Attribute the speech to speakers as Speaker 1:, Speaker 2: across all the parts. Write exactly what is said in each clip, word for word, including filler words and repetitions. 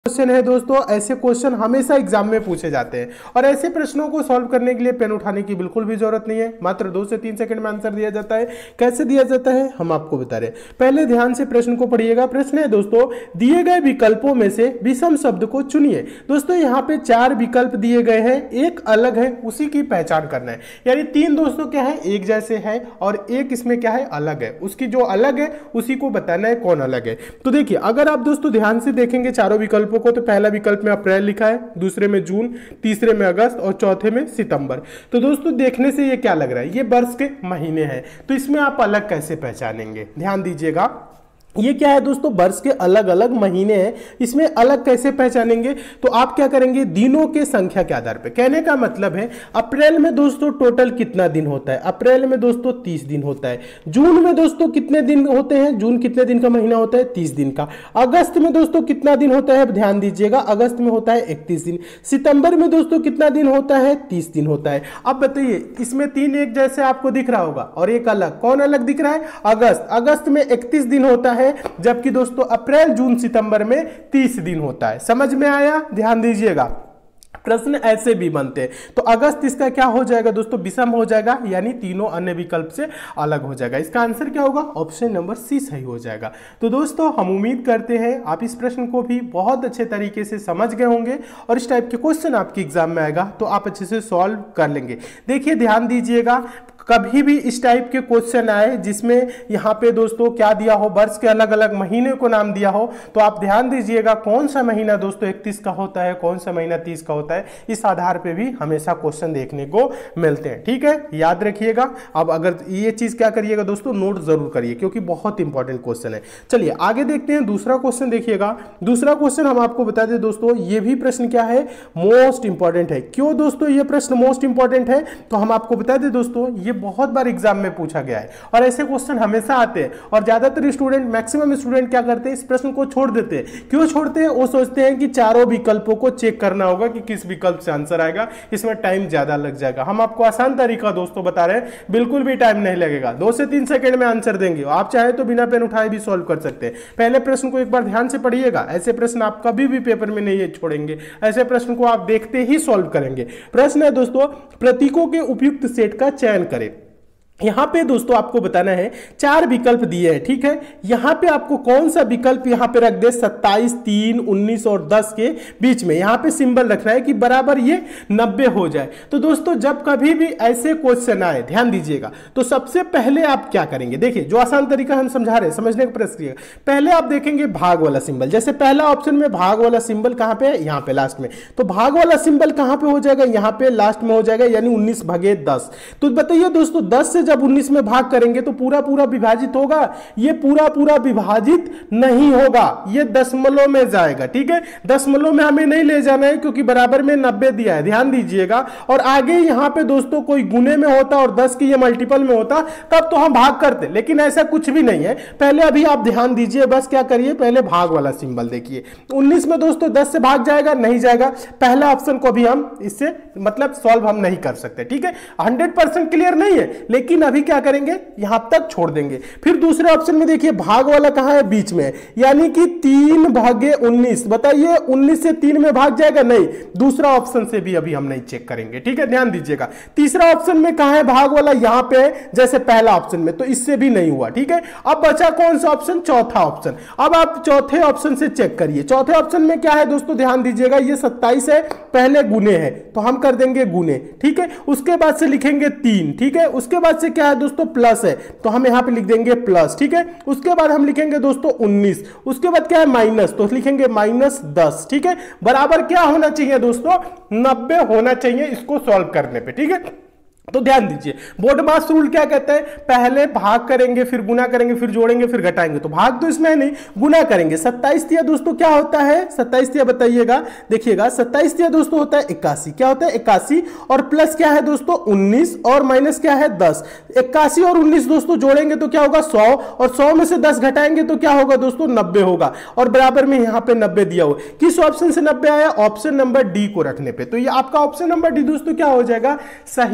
Speaker 1: Question है दोस्तों, ऐसे क्वेश्चन हमेशा एग्जाम में पूछे जाते हैं और ऐसे प्रश्नों को सॉल्व करने के लिए पेन उठाने की बिल्कुल भी जरूरत नहीं है। मात्र दो से तीन सेकंड में आंसर दिया जाता है। कैसे दिया जाता है हम आपको बता रहे हैं। पहले ध्यान से प्रश्न को पढ़िएगा। प्रश्न है दोस्तों, दिए गए विकल्पों में से विषम शब्द को चुनिए। दोस्तों यहाँ पे चार विकल्प दिए गए हैं, एक अलग है, उसी की पहचान करना है। यानी तीन दोस्तों क्या है, एक जैसे है और एक इसमें क्या है, अलग है। उसकी जो अलग है उसी को बताना है कौन अलग है। तो देखिए अगर आप दोस्तों ध्यान से देखेंगे चारों विकल्पों को, तो पहला विकल्प में अप्रैल लिखा है, दूसरे में जून, तीसरे में अगस्त और चौथे में सितंबर। तो दोस्तों देखने से ये क्या लग रहा है, ये वर्ष के महीने हैं। तो इसमें आप अलग कैसे पहचानेंगे, ध्यान दीजिएगा। ये क्या है दोस्तों, वर्ष के अलग अलग महीने हैं, इसमें अलग कैसे पहचानेंगे। तो आप क्या करेंगे, दिनों के संख्या के आधार पे। कहने का मतलब है अप्रैल में दोस्तों टोटल कितना दिन होता है, अप्रैल में दोस्तों तीस दिन होता है। जून में दोस्तों कितने दिन होते हैं, जून कितने दिन का महीना होता है, तीस दिन का। अगस्त में दोस्तों कितना दिन होता है, ध्यान दीजिएगा, अगस्त में होता है इकतीस दिन। सितंबर में दोस्तों कितना दिन होता है, तीस दिन होता है। अब बताइए इसमें तीन एक जैसे आपको दिख रहा होगा और एक अलग, कौन अलग दिख रहा है, अगस्त। अगस्त में इकतीस दिन होता है, जबकि दोस्तों अप्रैल जून सितंबर में तीस दिन होता है। समझ में आया, ध्यान दीजिएगा। प्रश्न ऐसे भी बनते हैं। तो अगस्त इसका क्या हो जाएगा दोस्तों, विषम हो जाएगा, यानी तीनों अन्य विकल्प से अलग हो जाएगा। इसका आंसर क्या होगा, ऑप्शन नंबर सी सही हो जाएगा। तो दोस्तों हम उम्मीद करते हैं आप इस प्रश्न को भी बहुत अच्छे तरीके से समझ गए होंगे और इस टाइप के क्वेश्चन आपके एग्जाम में आएगा तो आप अच्छे से सॉल्व कर लेंगे। देखिए ध्यान दीजिएगा, कभी भी इस टाइप के क्वेश्चन आए जिसमें यहाँ पे दोस्तों क्या दिया हो, वर्ष के अलग अलग महीने को नाम दिया हो, तो आप ध्यान दीजिएगा कौन सा महीना दोस्तों इकतीस का होता है, कौन सा महीना तीस का होता है। इस आधार पे भी हमेशा क्वेश्चन देखने को मिलते हैं। ठीक है, याद रखिएगा। अब अगर ये चीज क्या करिएगा दोस्तों, नोट जरूर करिए क्योंकि बहुत इंपॉर्टेंट क्वेश्चन है। चलिए आगे देखते हैं, दूसरा क्वेश्चन देखिएगा। दूसरा क्वेश्चन हम आपको बता दें दोस्तों, ये भी प्रश्न क्या है, मोस्ट इंपॉर्टेंट है। क्यों दोस्तों ये प्रश्न मोस्ट इंपॉर्टेंट है, तो हम आपको बता दें दोस्तों ये बहुत बार एग्जाम में पूछा गया है और ऐसे क्वेश्चन हमेशा आते हैं और ज्यादातर स्टूडेंट, मैक्सिमम स्टूडेंट क्या करते हैं, इस प्रश्न को छोड़ देते हैं। क्यों छोड़ते हैं, वो सोचते हैं कि चारों विकल्पों को चेक करना होगा कि किस विकल्प से आंसर आएगा, इसमें टाइम ज्यादा लग जाएगा। हम आपको आसान तरीका दोस्तों बता रहे हैं, बिल्कुल भी टाइम नहीं लगेगा, दो से तीन सेकंड में आंसर देंगे। आप चाहे तो बिना पेन उठाए भी सॉल्व कर सकते हैं। पहले प्रश्न को एक बार ध्यान से पढ़िएगा, ऐसे प्रश्न आप कभी भी पेपर में नहीं छोड़ेंगे, ऐसे प्रश्न को आप देखते ही सॉल्व करेंगे। प्रश्न है दोस्तों, प्रतीकों के उपयुक्त सेट का चयन करें। यहां पे दोस्तों आपको बताना है, चार विकल्प दिए हैं, ठीक है। यहां पे आपको कौन सा विकल्प यहां पे रख दे, सत्ताईस, तीन, उन्नीस और दस के बीच में यहां पे सिंबल रखना है कि बराबर ये नब्बे हो जाए। तो दोस्तों जब कभी भी ऐसे क्वेश्चन आए, ध्यान दीजिएगा, तो सबसे पहले आप क्या करेंगे, देखिए जो आसान तरीका हम समझा रहे हैं, समझने का प्रयास करिएगा। पहले आप देखेंगे भाग वाला सिंबल, जैसे पहला ऑप्शन में भाग वाला सिंबल कहां पे है, यहां पे लास्ट में। तो भाग वाला सिंबल कहां पे हो जाएगा, यहां पे लास्ट में हो जाएगा, यानी उन्नीस भागे दस। तो बताइए दोस्तों दस से जब उन्नीस में भाग करेंगे तो पूरा पूरा विभाजित होगा, ये पूरा पूरा विभाजित नहीं होगा, ये दशमलव में जाएगा। ठीक है, दशमलव में हमें नहीं ले जाना है क्योंकि बराबर में नब्बे दिया है, ध्यान दीजिएगा। और आगे यहां पे दोस्तों कोई गुने में होता और दस की ये मल्टीपल में होता तब तो हम भाग करते, लेकिन ऐसा कुछ भी नहीं है। पहले अभी आप ध्यान दीजिए, बस क्या करिए, पहले भाग वाला सिंबल देखिए। उन्नीस में दोस्तों दस से भाग जाएगा, नहीं जाएगा। पहला ऑप्शन को भी हम इससे मतलब सॉल्व हम नहीं कर सकते। ठीक है, हंड्रेड परसेंट क्लियर नहीं है, लेकिन अभी क्या करेंगे, यहां तक छोड़ देंगे। फिर दूसरे ऑप्शन में देखिए भाग वाला कहां है, बीच में, यानी कि तीन भागे उन्नीस। बताइए उन्नीस से तीन में भाग जाएगा, नहीं। दूसरा ऑप्शन से भी अभी हम नहीं चेक करेंगे। ठीक है, ध्यान दीजिएगा। तीसरा ऑप्शन में कहां है, भाग वाला यहां पे है, जैसे पहला ऑप्शन में, तो इससे भी नहीं हुआ। ठीक है, अब बचा कौन सा ऑप्शन, चौथा ऑप्शन। अब आप चौथे ऑप्शन से चेक करिए। चौथे ऑप्शन में क्या है दोस्तों, ध्यान दीजिएगा, ये सत्ताईस है, पहले गुने है तो हम कर देंगे गुने। ठीक है, उसके बाद से लिखेंगे तीन। ठीक है, उसके बाद से क्या है दोस्तों, प्लस है तो हम यहां पे लिख देंगे प्लस। ठीक है, उसके बाद हम लिखेंगे दोस्तों उन्नीस, उसके बाद क्या है माइनस, तो लिखेंगे माइनस दस। ठीक है, बराबर क्या होना चाहिए दोस्तों, नब्बे होना चाहिए इसको सॉल्व करने पे। ठीक है, तो ध्यान दीजिए, बोर्ड मास रूल क्या कहता है, पहले भाग करेंगे, फिर गुना करेंगे, फिर जोड़ेंगे, फिर घटाएंगे। तो भाग तो इसमें नहीं, गुना करेंगे। सत्ताईस तिया दोस्तों क्या होता है, सत्ताईस तिया बताइएगा, देखिएगा, सत्ताईस तिया दोस्तों होता है इक्यासी। क्या होता है, इक्यासी, और प्लस क्या है दोस्तों उन्नीस, और माइनस क्या है दस। इक्यासी और उन्नीस दोस्तों जोड़ेंगे तो क्या होगा, सौ, और सौ में से दस घटाएंगे तो क्या होगा दोस्तों, नब्बे होगा। और बराबर में यहां पे नब्बे दिया हुआ, किस ऑप्शन से नब्बे आया, ऑप्शन नंबर डी को रखने पे। तो ये आपका ऑप्शन नंबर डी दोस्तों क्या हो जाएगा, सही हो जाएगा।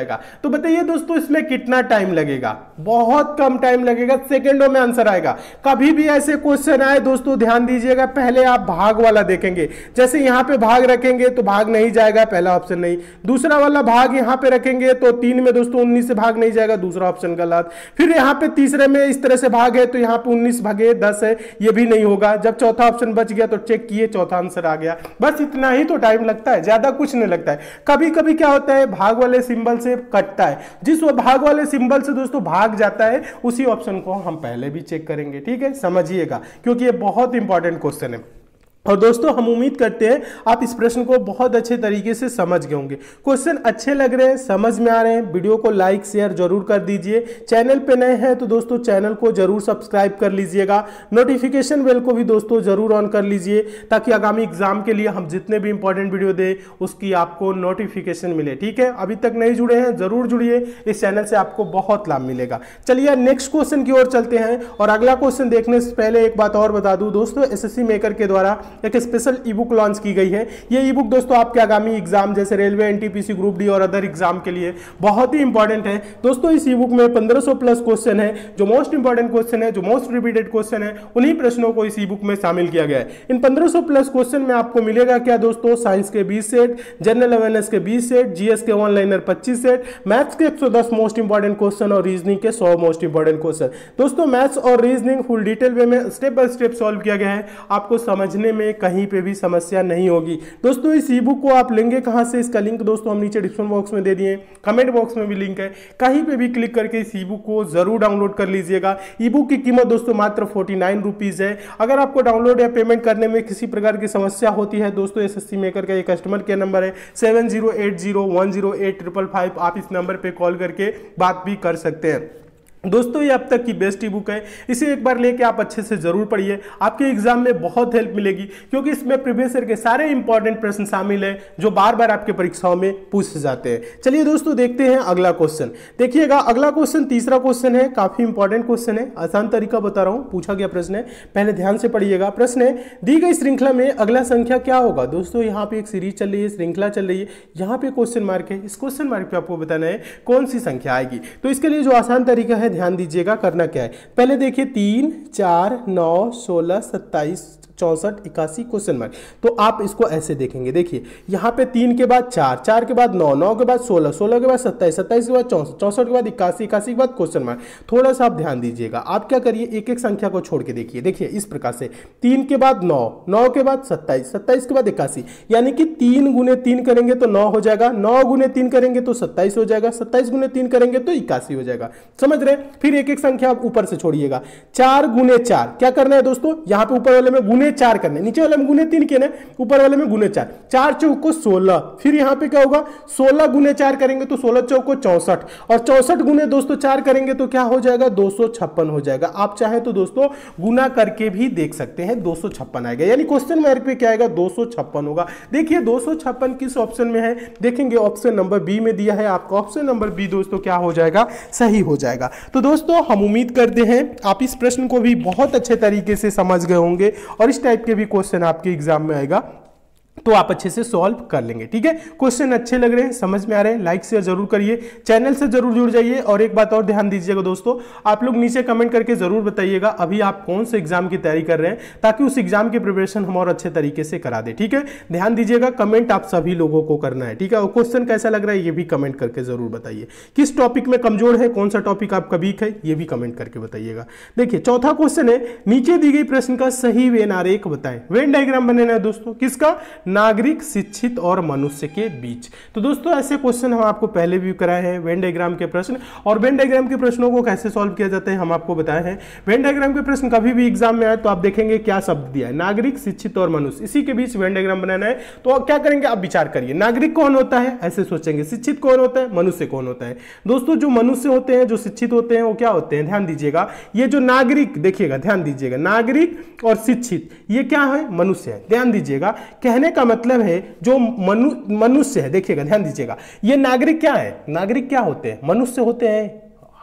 Speaker 1: जाएगा। तो बताइए दोस्तों इसमें कितना टाइम लगेगा? बहुत कम टाइम लगेगा, सेकंडों में आंसर आएगा। कभी भी ऐसे क्वेश्चन आए दोस्तों ध्यान दीजिएगा, पहले आप भाग वाला देखेंगे। जैसे यहां पे भाग रखेंगे तो भाग नहीं जाएगा, पहला ऑप्शन नहीं। दूसरा वाला भाग यहां पे रखेंगे तो तीन में दोस्तों उन्नीस से भाग नहीं जाएगा, दूसरा ऑप्शन गलत। फिर यहां पे तीसरे में इस तरह से भाग है तो यहां पे उन्नीस भागे दस है, ये भी नहीं होगा। जब चौथा ऑप्शन बच गया तो चेक किए, चौथा आंसर आ गया। बस इतना ही तो टाइम लगता है, ज्यादा कुछ नहीं लगता है। कभी कभी क्या होता है, भाग वाले सिंबल से कटता है, जिस वो भाग वाले सिंबल से दोस्तों भाग जाता है उसी ऑप्शन को हम पहले भी चेक करेंगे। ठीक है, समझिएगा क्योंकि ये बहुत इंपॉर्टेंट क्वेश्चन है। और दोस्तों हम उम्मीद करते हैं आप इस प्रश्न को बहुत अच्छे तरीके से समझ गए होंगे। क्वेश्चन अच्छे लग रहे हैं, समझ में आ रहे हैं, वीडियो को लाइक शेयर जरूर कर दीजिए। चैनल पे नए हैं तो दोस्तों चैनल को जरूर सब्सक्राइब कर लीजिएगा। नोटिफिकेशन बेल को भी दोस्तों जरूर ऑन कर लीजिए ताकि आगामी एग्जाम के लिए हम जितने भी इंपॉर्टेंट वीडियो दें उसकी आपको नोटिफिकेशन मिले। ठीक है, अभी तक नहीं जुड़े हैं जरूर जुड़िए, इस चैनल से आपको बहुत लाभ मिलेगा। चलिए नेक्स्ट क्वेश्चन की ओर चलते हैं। और अगला क्वेश्चन देखने से पहले एक बात और बता दूं दोस्तों, एसएससी मेकर के द्वारा एक स्पेशल ई बुक लॉन्च की गई है। ये ई बुक दोस्तों आपके आगामी एग्जाम जैसे रेलवे, एनटीपीसी, ग्रुप डी और अदर एग्जाम के लिए बहुत ही इंपॉर्टेंट है। दोस्तों इस ई बुक में पंद्रह सौ प्लस क्वेश्चन है, जो मोस्ट इंपॉर्टेंट क्वेश्चन है, जो मोस्ट रिपीटेड क्वेश्चन है, उन्हीं प्रश्नों को इस ई बुक में शामिल किया गया है। इन पंद्रह सौ प्लस क्वेश्चन में आपको मिलेगा क्या दोस्तों, साइंस के बीस सेट, जनरल अवेयरनेस के बीस सेट, जीएस के वन लाइनर पच्चीस सेट, मैथ्स के एक सौ दस मोस्ट इंपॉर्टेंट क्वेश्चन और रीजनिंग के सौ मोस्ट इंपॉर्टेंट क्वेश्चन। दोस्तों मैथ्स और रीजनिंग फुल डिटेल वे में स्टेप बाय स्टेप सॉल्व किया गया है, आपको समझने में कहीं पे भी समस्या नहीं होगी। दोस्तों इस ई बुक को आप लेंगे कहां से, इसका लिंक दोस्तों हम नीचे डिस्क्रिप्शन बॉक्स में दे दिए, कमेंट बॉक्स में भी लिंक है, कहीं पे भी क्लिक करके इस ई बुक को जरूर डाउनलोड कर लीजिएगा। ई बुक की कीमत दोस्तों मात्र फोर्टी नाइन रुपीज है। अगर आपको डाउनलोड या पेमेंट करने में किसी प्रकार की समस्या होती है दोस्तों, एसएससी मेकर का एक कस्टमर केयर नंबर है seven zero eight zero one zero eight triple five, आप इस नंबर पे कॉल करके बात भी कर सकते हैं। दोस्तों ये अब तक की बेस्ट ई बुक है, इसे एक बार लेके आप अच्छे से जरूर पढ़िए, आपके एग्जाम में बहुत हेल्प मिलेगी क्योंकि इसमें प्रीवियस ईयर के सारे इंपॉर्टेंट प्रश्न शामिल हैं जो बार बार आपके परीक्षाओं में पूछे जाते हैं। चलिए दोस्तों देखते हैं अगला क्वेश्चन। देखिएगा अगला क्वेश्चन तीसरा क्वेश्चन है, काफी इंपॉर्टेंट क्वेश्चन है, आसान तरीका बता रहा हूं, पूछा गया प्रश्न है, पहले ध्यान से पढ़िएगा। प्रश्न है, दी गई श्रृंखला में अगला संख्या क्या होगा। दोस्तों यहाँ पे एक सीरीज चल रही है, श्रृंखला चल रही है, यहाँ पे क्वेश्चन मार्क है, इस क्वेश्चन मार्क पे आपको बताना है कौन सी संख्या आएगी। तो इसके लिए जो आसान तरीका है ध्यान दीजिएगा, करना क्या है, पहले देखिए तीन, चार, नौ, सोलह, सत्ताईस, चौसठ, इक्यासी क्वेश्चन मार्क। तो आप इसको ऐसे देखेंगे, देखिए यहाँ पे तीन के बाद चार, चार के बाद नौ, नौ के बाद सोलह, सोलह के बाद सत्ताईस, सत्ताईस के बाद चौसठ, चौसठ के बाद इक्यासी, इक्यासी के बाद क्वेश्चन मार्क। थोड़ा सा आप ध्यान दीजिएगा, आप क्या करिए एक एक संख्या को छोड़ के देखिए, देखिए इस प्रकार से तीन के बाद नौ, नौ के बाद सत्ताईस, सत्ताईस के बाद इक्यासी, यानी कि तीन गुने तीन करेंगे तो नौ हो जाएगा, नौ गुने तीन करेंगे तो सत्ताईस हो जाएगा, सत्ताईस गुने तीन करेंगे तो इक्यासी हो जाएगा। समझ रहे? फिर एक एक संख्या आप ऊपर से छोड़िएगा, चार गुने चार, क्या करना है दोस्तों, यहाँ पे ऊपर वाले में गुने चार करना है, नीचे वाले में गुने तीन किए ना, ऊपर वाले में गुने चार, चार चौक को सोलह, फिर यहाँ पे क्या होगा, सोलह गुने चार करेंगे तो सोलह चौक को चौसठ, और चौसठ गुने दोस्तों चार करेंगे तो क्या हो जाएगा, दो सौ छप्पन हो जाएगा। आप चाहे तो दोस्तों गुना करके भी देख सकते हैं, दो सौ छप्पन आएगा, यानी क्वेश्चन मार्क पे क्या आएगा, दो सौ छप्पन होगा। देखिए दो सौ छप्पन किस ऑप्शन में है, देखेंगे ऑप्शन नंबर बी में दिया है आपका, ऑप्शन नंबर बी दोस्तों क्या हो जाएगा, सही हो जाएगा। तो दोस्तों हम उम्मीद करते हैं आप इस प्रश्न को भी बहुत अच्छे तरीके से समझ गए होंगे और इस टाइप के भी क्वेश्चन आपके एग्जाम में आएगा तो आप अच्छे से सॉल्व कर लेंगे। ठीक है, क्वेश्चन अच्छे लग रहे हैं, समझ में आ रहे हैं, लाइक शेयर जरूर करिए, चैनल से जरूर जुड़ जाइए। और एक बात और ध्यान दीजिएगा दोस्तों, आप लोग नीचे कमेंट करके जरूर बताइएगा अभी आप कौन से एग्जाम की तैयारी कर रहे हैं, ताकि उस एग्जाम की प्रिपरेशन हम और अच्छे तरीके से करा दे। ठीक है, ध्यान दीजिएगा, कमेंट आप सभी लोगों को करना है। ठीक है, और क्वेश्चन कैसा लग रहा है ये भी कमेंट करके जरूर बताइए, किस टॉपिक में कमजोर है, कौन सा टॉपिक आपका वीक है, ये भी कमेंट करके बताइएगा। देखिए चौथा क्वेश्चन है, नीचे दी गई प्रश्न का सही वेन आरेख बताएं। वेन डायग्राम बनाना है दोस्तों, किसका, नागरिक, शिक्षित और मनुष्य के बीच। तो दोस्तों ऐसे क्वेश्चन हम आपको पहले भी कराए हैं, वेन डायग्राम के प्रश्न, और वेन डायग्राम के प्रश्नों को कैसे सॉल्व किया जाता है हम आपको बताए हैं। वेन डायग्राम के प्रश्न कभी भी एग्जाम में आए तो आप देखेंगे क्या शब्द दिया है, नागरिक, शिक्षित और मनुष्य, इसी के बीच वेन डायग्राम बनाना है। तो क्या करेंगे आप विचार करिए, नागरिक कौन होता है, ऐसे सोचेंगे, शिक्षित कौन होता है, मनुष्य कौन होता है। दोस्तों जो मनुष्य होते हैं, जो शिक्षित होते हैं, वो क्या होते हैं, ध्यान दीजिएगा, ये जो नागरिक, देखिएगा ध्यान दीजिएगा, नागरिक और शिक्षित ये क्या है, मनुष्य है। ध्यान दीजिएगा, कहने का मतलब है जो मनु मनुष्य है, देखिएगा ध्यान दीजिएगा, ये नागरिक क्या है, नागरिक क्या होते हैं, मनुष्य होते हैं।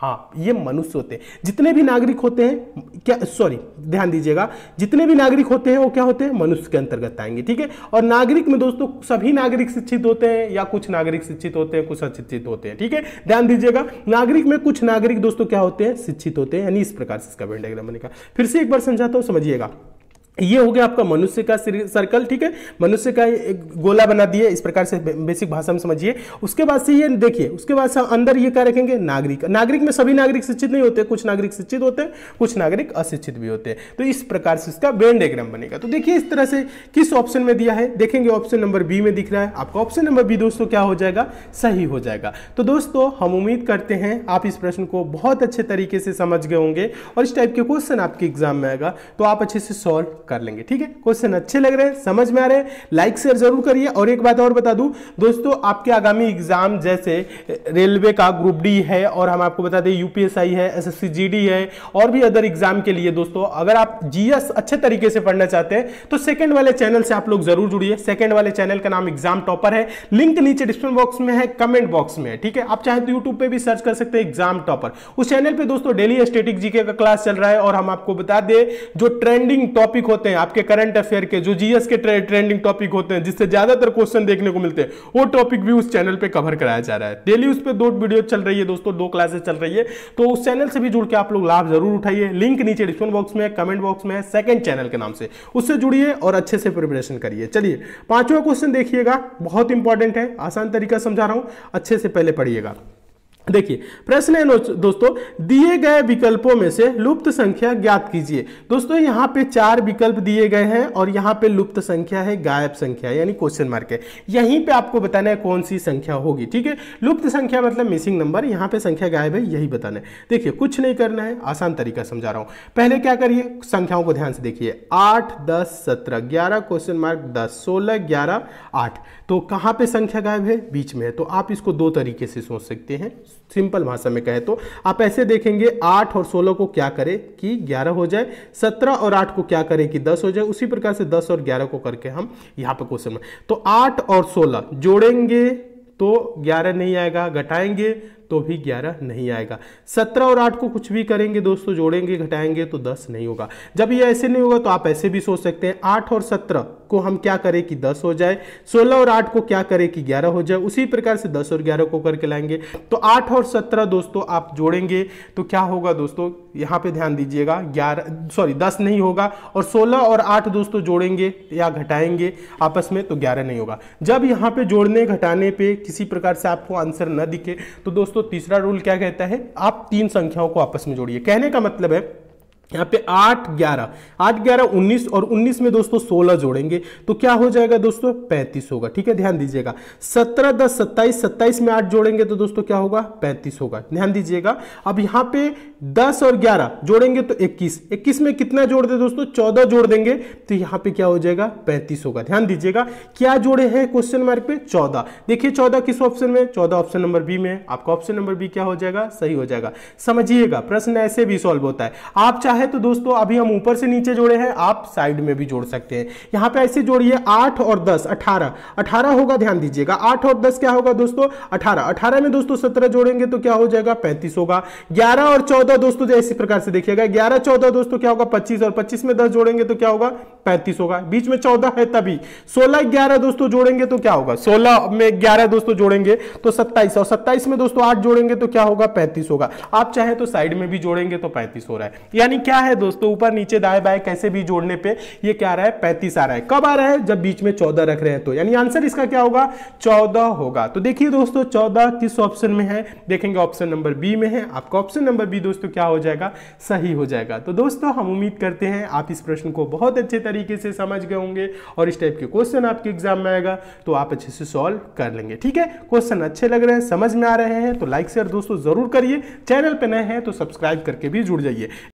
Speaker 1: हाँ, ये मनुष्य होते हैं। जितने भी नागरिक होते हैं, क्या सॉरी ध्यान दीजिएगा, जितने भी नागरिक होते हैं वो क्या होते हैं, मनुष्य के अंतर्गत आएंगे। ठीक है, और नागरिक में दोस्तों सभी नागरिक शिक्षित होते हैं या कुछ नागरिक शिक्षित होते हैं, कुछ अशिक्षित होते हैं। ठीक है, ध्यान दीजिएगा, नागरिक में कुछ नागरिक दोस्तों क्या होते हैं, शिक्षित होते हैं, यानी इस प्रकार से इसका वेन डायग्राम बनेगा। फिर से एक बार समझाता हूं, समझिएगा। ये हो गया आपका मनुष्य का सर्कल। ठीक है, मनुष्य का एक गोला बना दिए, इस प्रकार से बेसिक भाषा में समझिए। उसके बाद से ये देखिए, उसके बाद से अंदर ये क्या रखेंगे, नागरिक। नागरिक में सभी नागरिक शिक्षित नहीं होते, कुछ नागरिक शिक्षित होते हैं, कुछ नागरिक अशिक्षित भी होते हैं। तो इस प्रकार से इसका वेन डायग्राम बनेगा। तो देखिए इस तरह से किस ऑप्शन में दिया है, देखेंगे ऑप्शन नंबर बी में दिख रहा है आपका। ऑप्शन नंबर बी दोस्तों क्या हो जाएगा, सही हो जाएगा। तो दोस्तों हम उम्मीद करते हैं आप इस प्रश्न को बहुत अच्छे तरीके से समझ गए होंगे और इस टाइप के क्वेश्चन आपके एग्जाम में आएगा तो आप अच्छे से सॉल्व कर लेंगे। ठीक है, क्वेश्चन अच्छे लग रहे हैं, समझ में आ रहे हैं, लाइक शेयर जरूर करिए। और एक बात और बता दूं दोस्तों, आपके आगामी एग्जाम जैसे रेलवे का ग्रुप डी है, और हम आपको बता दें यूपीएसआई है, एसएससी जीडी है, और भी अदर एग्जाम के लिए दोस्तों अगर आप जीएस अच्छे तरीके से पढ़ना चाहते हैं तो सेकंड वाले चैनल से आप लोग जरूर जुड़िए। सेकंड वाले चैनल का नाम एग्जाम टॉपर है, लिंक नीचे डिस्क्रिप्शन बॉक्स में है, कमेंट बॉक्स में है। ठीक है, आप चाहे तो यूट्यूब पे भी सर्च कर सकते हैं एग्जाम टॉपर। उस चैनल पे दोस्तों डेली स्टैटिक जीके का क्लास चल रहा है, और हम आपको बता दें जो ट्रेंडिंग टॉपिक होते हैं आपके करंट अफेयर के, जो जीएस के ट्रे, ट्रेंडिंग टॉपिक होते हैं जिससे ज्यादातर क्वेश्चन देखने को मिलते हैं, वो टॉपिक भी उस चैनल पे कवर कराया जा रहा है। डेली उस पे दो वीडियो चल रही है दोस्तों, दो क्लासेस चल रही है, तो उस चैनल से भी जुड़ के आप लोग लाभ जरूर उठाइए। लिंक नीचे डिस्क्रिप्शन बॉक्स में, कमेंट बॉक्स में, सेकंड चैनल के नाम से, उससे जुड़िए और अच्छे से प्रिपरेशन करिए। चलिए पांचवा क्वेश्चन देखिएगा, बहुत इंपॉर्टेंट है, आसान तरीका समझा रहा हूं, अच्छे से पहले पढ़िएगा। देखिए प्रश्न है दोस्तों, दिए गए विकल्पों में से लुप्त संख्या ज्ञात कीजिए। दोस्तों यहाँ पे चार विकल्प दिए गए हैं और यहाँ पे लुप्त संख्या है, गायब संख्या यानी क्वेश्चन मार्क है। यहीं पे आपको बताना है कौन सी संख्या होगी। ठीक है, लुप्त संख्या मतलब मिसिंग नंबर, यहाँ पे संख्या गायब है, यही बताना है। देखिए कुछ नहीं करना है, आसान तरीका समझा रहा हूँ। पहले क्या करिए, संख्याओं को ध्यान से देखिए, आठ, दस, सत्रह, ग्यारह, क्वेश्चन मार्क, दस, सोलह, ग्यारह, आठ। तो कहाँ पे संख्या गायब है, बीच में है। तो आप इसको दो तरीके से सोच सकते हैं, सिंपल भाषा में कहे तो आप ऐसे देखेंगे, आठ और सोलह को क्या करे कि ग्यारह हो जाए, सत्रह और आठ को क्या करे कि दस हो जाए। उसी प्रकार से दस और ग्यारह को करके हम यहाँ पे क्वेश्चन में, तो आठ और सोलह जोड़ेंगे तो ग्यारह नहीं आएगा, घटाएंगे तो भी ग्यारह नहीं आएगा। सत्रह और आठ को कुछ भी करेंगे दोस्तों, जोड़ेंगे घटाएंगे तो दस नहीं होगा। जब ये ऐसे नहीं होगा तो आप ऐसे भी सोच सकते हैं, आठ और सत्रह को हम क्या करें कि दस हो जाए, सोलह और आठ को क्या करें कि ग्यारह हो जाए। उसी प्रकार से दस और ग्यारह को करके लाएंगे, तो आठ और सत्रह दोस्तों आप जोड़ेंगे तो क्या होगा दोस्तों, यहाँ पे ध्यान दीजिएगा, ग्यारह सॉरी दस नहीं होगा, और सोलह और आठ दोस्तों जोड़ेंगे या घटाएंगे आपस में तो ग्यारह नहीं होगा। जब यहाँ पे जोड़ने घटाने पे किसी प्रकार से आपको आंसर न दिखे तो दोस्तों तीसरा रूल क्या कहता है, आप तीन संख्याओं को आपस में जोड़िए। कहने का मतलब है यहाँ पे आठ, ग्यारह, आठ, ग्यारह, उन्नीस, और उन्नीस में दोस्तों सोलह जोड़ेंगे तो क्या हो जाएगा दोस्तों, पैंतीस होगा। ठीक है, ध्यान दीजिएगा, सत्रह, दस, सत्ताईस, सत्ताईस में आठ जोड़ेंगे तो दोस्तों क्या होगा, पैंतीस होगा। ध्यान दीजिएगा, अब यहाँ पे दस और ग्यारह जोड़ेंगे तो इक्कीस, इक्कीस में कितना जोड़ दे दोस्तों, चौदह जोड़ देंगे तो यहाँ पे क्या हो जाएगा, पैंतीस होगा। ध्यान दीजिएगा, क्या जोड़े हैं क्वेश्चन मार्क पे, चौदह। देखिए चौदह किस ऑप्शन में, चौदह ऑप्शन नंबर बी में। आपका ऑप्शन नंबर बी क्या हो जाएगा, सही हो जाएगा। समझिएगा प्रश्न ऐसे भी सॉल्व होता है। आप चाहे तो दोस्तों अभी हम ऊपर से नीचे जोड़े हैं, आप साइड में भी जोड़ सकते हैं। यहां पे ऐसे जोड़िए, आठ और दस, अठारह, अठारह होगा। ध्यान दीजिएगा, आठ और दस क्या होगा दोस्तों, अठारह, अठारह में दोस्तों सत्रह जोड़ेंगे तो क्या हो जाएगा, पैंतीस होगा। ग्यारह और चौदह दोस्तों इसी प्रकार से देखिएगा, ग्यारह चौदह दोस्तों क्या होगा, पच्चीस, और पच्चीस में दस जोड़ेंगे तो क्या होगा, पैंतीस होगा। बीच में चौदह है तभी। सोलह ग्यारह दोस्तों जोड़ेंगे तो क्या होगा, सोलह में ग्यारह दोस्तों जोड़ेंगे तो सत्ताईस, और सत्ताईस में दोस्तों आठ जोड़ेंगे तो क्या होगा, पैंतीस होगा। आप चाहे तो साइड में भी जोड़ेंगे तो पैंतीस हो रहा है। यानी क्या है दोस्तों, ऊपर नीचे दाएं बाएं कैसे भी जोड़ने पे ये क्या आ रहा है, पैंतीस आ रहा है। कब आ रहा है, जब बीच में चौदह रख रहे हैं तो, यानी आंसर इसका क्या होगा, चौदह होगा। तो देखिए दोस्तों चौदह किस ऑप्शन में है, देखेंगे ऑप्शन नंबर बी में है। आपका ऑप्शन नंबर बी दोस्तों क्या हो जाएगा, सही हो जाएगा। तो दोस्तों हम उम्मीद करते हैं आप इस प्रश्न को बहुत अच्छे तरीके से समझ गए होंगे और इस टाइप के क्वेश्चन आपके एग्जाम में आएगा तो आप अच्छे से सॉल्व कर लेंगे। ठीक है, क्वेश्चन अच्छे लग रहे हैं, समझ में आ रहे हैं तो लाइक शेयर दोस्तों जरूर करिए। चैनल पे नए हैं तो सब्सक्राइब करके भी जुड़ जाइए।